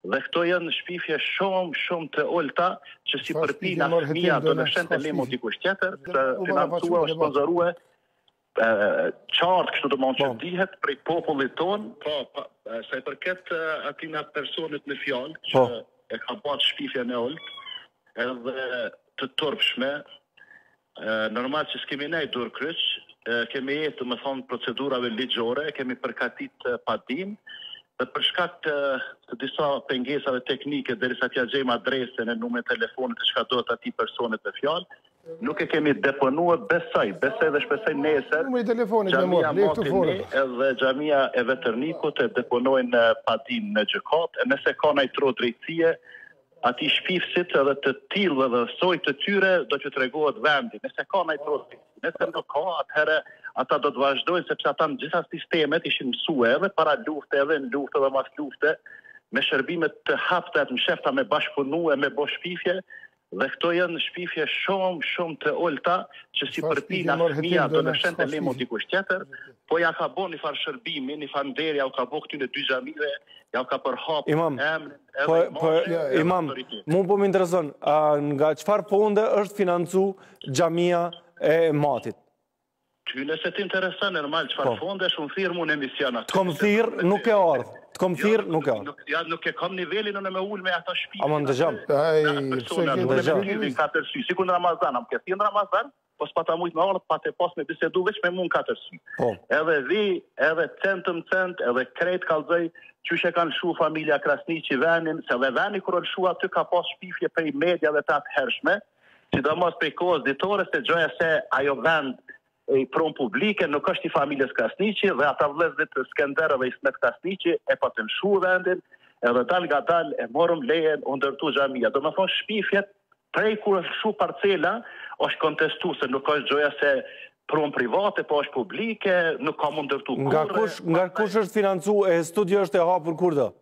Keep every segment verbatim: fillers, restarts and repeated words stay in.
Dhe këto janë shpifje shumë, shumë të ulta, që si përpina fëmija adoleshente lemo dikush tjetër, të financua o sponsorue qartë kështu të mund që dihet prej popullit tonë, po, sa i përket atina personit në fjallë, që e ka bat shpifje në ullë, edhe të turpshme, normal që s'kemi nej dur kryq, kemi jetë, më thonë, procedurave ligjore, kemi përkatit padim, dhe për shkak të, të disa pengesave teknike, derisa t'ja gjejmë adresën e numrin e telefonit të çka do të atij personit të fjalë, nuk e kemi deponuar besoj, besoj dhe shpresoj nesër. Numri i telefonit me mot, le këtu fole. Edhe xhamia e Vetërnikut e deponojnë padin në gjykatë, e nëse ka ndaj tro drejtësie, atij shpifësit edhe të tillë dhe soj të tyre do që tregohet vendi. Nëse ka ndaj tro drejtësie, nëse nuk ka, atëherë ata do të vazhdojnë, sepse ata në gjitha sistemet ishin mësue edhe para lufte, edhe në lufte dhe mas lufte, me shërbimet të haptet në shefta me bashkëpunu e me bo shpifje, dhe këto janë shpifje shumë, shumë të ulta, që si përpina fëmija adoleshente lemo dikush tjetër, po ja ka bo një farë shërbimi, një farë nderi, ja u ka bo këty në dy xhamive, ja u ka përhap emrin, edhe moshe. Imam, mu po më intereson, nga çfarë fonde është financu xhamia e Matit? Ty nëse t'intereson normal çfarë fonde është unë thirr në emision atë. Të kom thirr nuk e ardh. Të kom thirr nuk e ardh. Ja nuk e kam nivelin unë me ul me ato shtëpi. Ama ndëgjam. Ai, pse ke ndëgjam katër sy. Sikur në Ramazan, am ke thënë Ramazan, po s'pata mujt me ardh, pa të pas me bisedu veç me mund katër sy. Edhe vi, edhe centëm cent, edhe krejt kallzoj qysh e kanë shu familja Krasniqi venin, se dhe veni kur shu aty ka pas shpifje prej mediave të atëhershme, sidomos prej kohës ditore, se gjoja se ajo vend e pron publike, nuk është i familjes Krasniqi, dhe ata vëllezërit të Skënderë dhe Ismet Krasniqi e patën shu vendin, edhe dal nga dal e morëm lejen u ndërtu xhamia. Do të thonë shpifjet prej kur është shu parcela, është kontestu se nuk është gjoja se pron private, po është publike, nuk ka mund ndërtu kurrë. Nga kush, nga kush është financu e studio është e hapur kur do?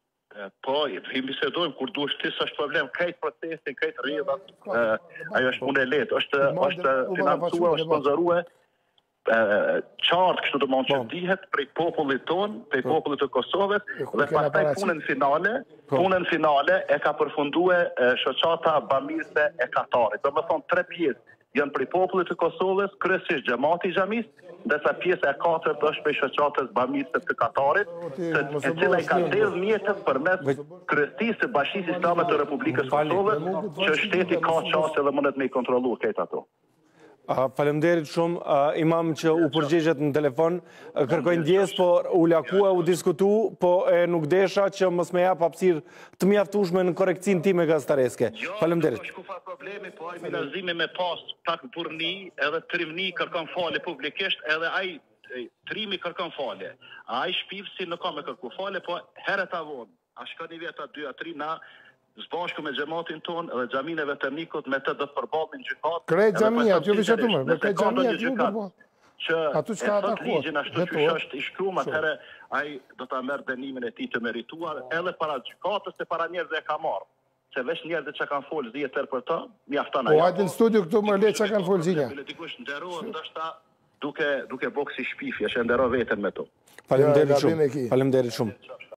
Po, i bisedojmë kur duhesh ti s'është problem, krejt procesin, krejt rrjedhat, ajo është punë e lehtë, është është financuar, është sponsoruar qartë kështu të mund që dihet prej popullit tonë, prej popullit të Kosovës, dhe pastaj punën finale, punën finale e ka përfunduar shoqata bamirëse e Katarit. Do të thonë tre pjesë janë prej popullit të Kosovës, kryesisht xhamati i xhamis, ndërsa pjesa e katërt është prej shoqatës bamirëse të Katarit, e cila i ka dhënë mjetët përmes kryesisë së Bashkisë Islame të Republikës Kosovës, që shteti ka çështje dhe mundet me i kontrolluar këtë ato. Faleminderit shumë, imam që u përgjigjet në telefon, kërkoj ndjes, por u lakua, u diskutu, po e nuk desha që mos me jap hapësirë të mjaftueshme në korrekcin time gastareske. Faleminderit. Jo, nuk ka problemi, po ai minazimi me pas pak burni, edhe trimni kërkon falje publikisht, edhe ai trimi kërkon falje. Ai shpifsi nuk ka me kërku falje, po herët avon, a shka një vjet a dy a tri na zbashku me xhamatin ton edhe xhamin e Vetërnikut me të do të përballin gjykatë. Krejt xhamia, që vishatu më, me krejt xhamia që nuk përballin. Që e thot ligjin ashtu që është i shkruar, atëherë ai do ta merr dënimin e tij të merituar edhe para gjykatës e para njerëzve e ka marrë. Se veç njerëzit që kanë folë dhjetë herë për ta, mjafton ajo. Po hajde në studio këtu më le çka kanë folë xhinja. Dikush nderohet ndoshta duke duke boksi shpifje, që ndero veten me to. Faleminderit shumë. Faleminderit shumë.